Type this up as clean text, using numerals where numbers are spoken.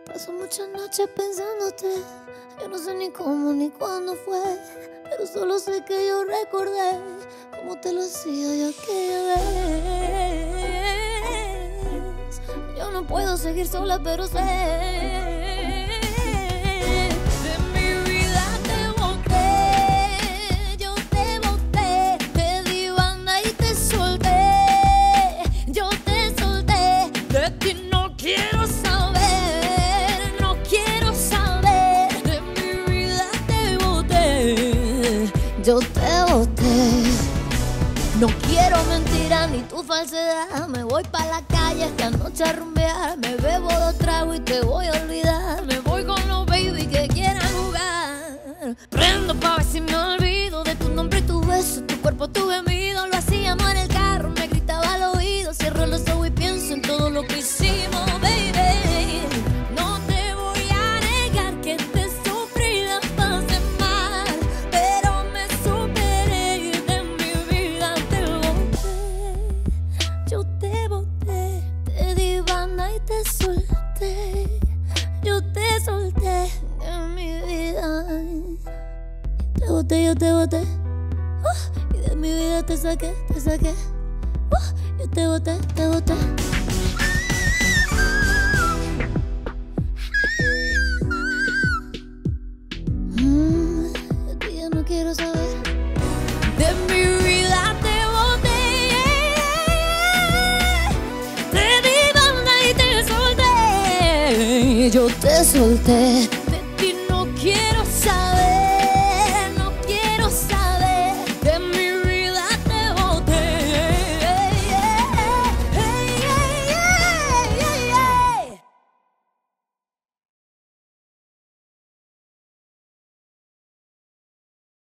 Paso muchas noches pensándote. Yo no sé ni cómo ni cuándo fue, pero solo sé que yo recordé cómo te lo hacía yo aquella vez. Yo no puedo seguir sola, pero sé de mi vida te boté. Yo te boté, te di banda y te solté. Yo te solté, de ti no quiero saber, no quiero saber. De mi vida te boté, yo te boté. No quiero mentiras ni tu falsedad. Me voy pa' la calle esta noche a rumbear. Me bebo 2 tragos y te voy a olvidar. Me voy con los baby que quieran jugar. Prendo pa' ver si me olvido de tu nombre y tu beso, tu cuerpo, tu gemido. Lo hacíamos en el carro, me gritaba al oído. Cierro los ojos y pienso en todo lo que hicimos, baby. No te voy a negar que te sufrí, la pasé mal, pero me superé y de mi vida te boté. Yo te boté, te di banda y te solté. Yo te solté de mi vida. Te boté, yo te boté. Y de mi vida te saqué, te saqué. Yo te boté, te boté. De ti ya no quiero saber. De mi vida te boté. Te di banda y te solté. Yo te solté.